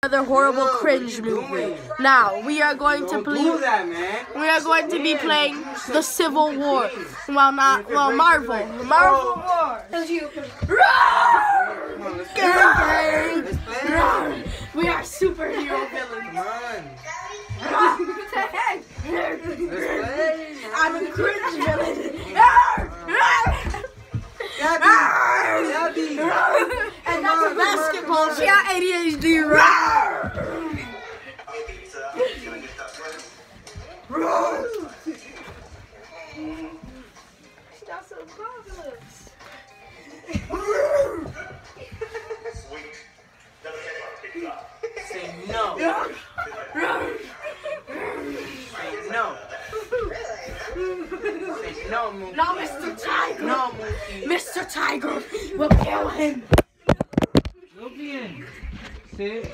Another horrible cringe movie. Now we are going to play. We are going to be playing the Civil War. Marvel War. We are superhero villains. I'm a cringe villain. And that's a basketball. She got ADHD. That's so marvelous. Say no. Say no. Say no, Mookie. No, Mr. Tiger. No, Mookie. Mr. Tiger will kill him. Logan, sit.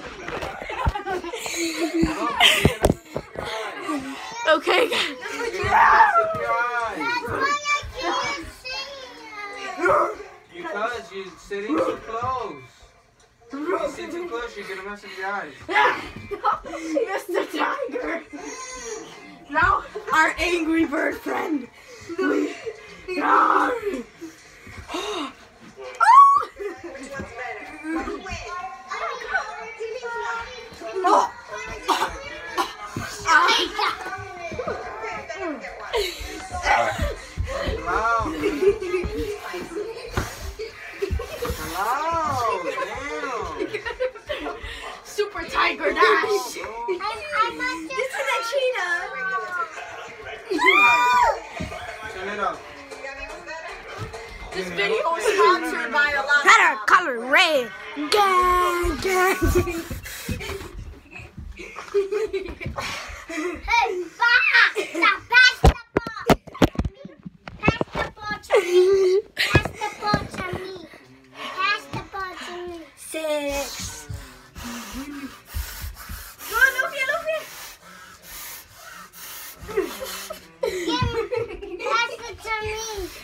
Okay. Because you're sitting too close. If you sit too close, you're gonna mess up your eyes. Mr. Tiger. Now, our angry bird friend. Super Tiger Dash. This is a cheetah. Turn it up. This video is sponsored by a lot. Better color red. Gang, gang. Hey, pass the ball. Pass the ball to me. Pass the ball to me. Pass the ball to me. 6. Go, Luffy. Pass it to me.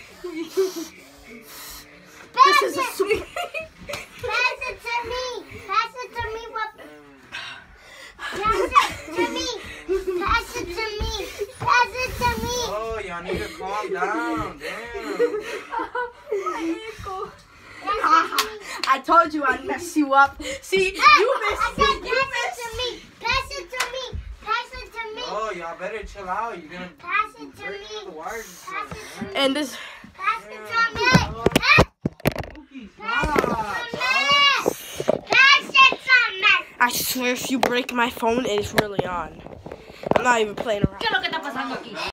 This is a super. Pass it to me. Pass it to me. Pass it to me. Pass it to me. Pass it to me. Oh, y'all need to calm down. Damn. I told you I'd mess you up. See, you missed. Pass it to me. Pass it to me. Pass it to me. Oh, y'all better chill out. You're gonna Pass it to break me. the wires. Pass it to me. And this. Pass it to me. Stop. Pass it to me. I swear, if you break my phone, it's really on. I'm not even playing around.